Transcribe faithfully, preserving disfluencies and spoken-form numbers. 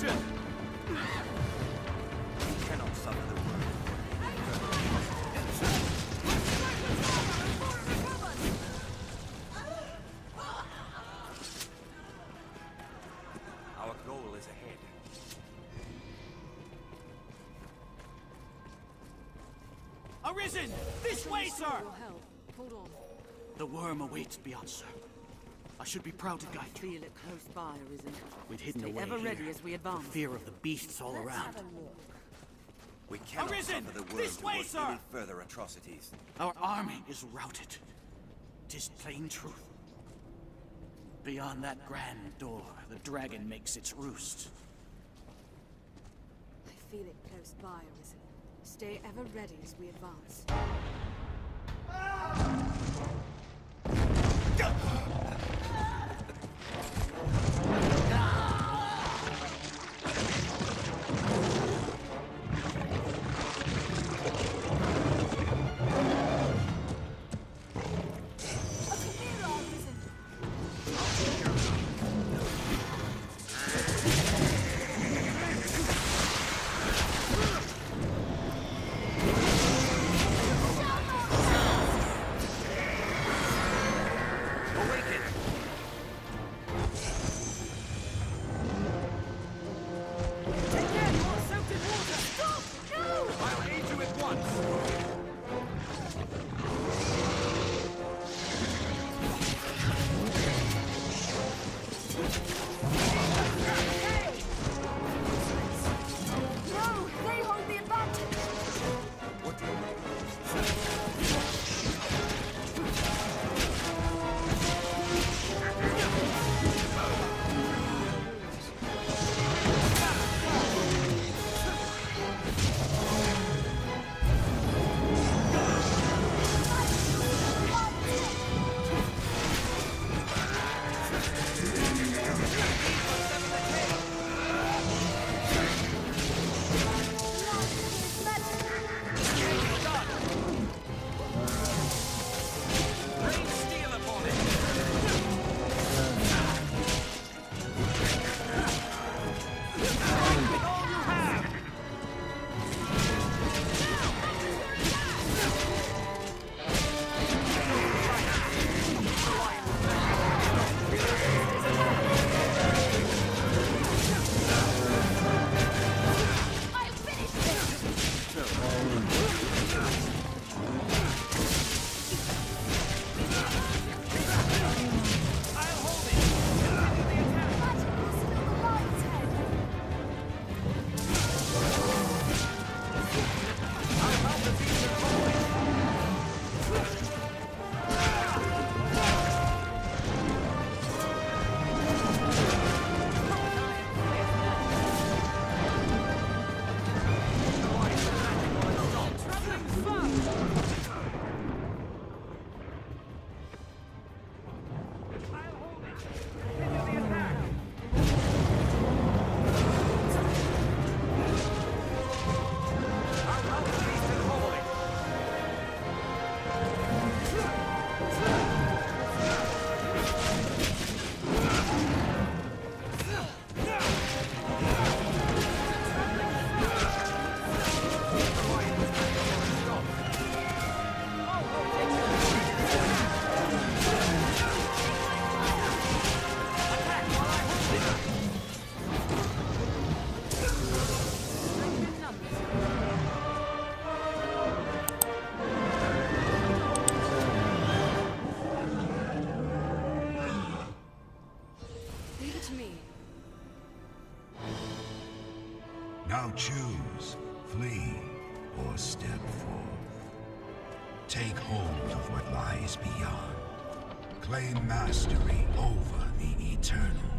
destruction! You cannot suffer the world. Our goal is ahead. Arisen! This way, sir! Help. Hold on. The worm awaits beyond, sir. I should be proud to guide you. Feel it close by, Arisen. We've hidden Stay away ever here. ready as we advance. The fear of the beasts all Let's around. have a look. We cannot Arisen! suffer the worm This to way, work sir! any further atrocities. Our army is routed. 'Tis plain truth. Beyond that grand door, the dragon makes its roost. I feel it close by, Arisen. Stay ever ready as we advance. Now choose, flee, or step forth. Take hold of what lies beyond. Claim mastery over the eternal.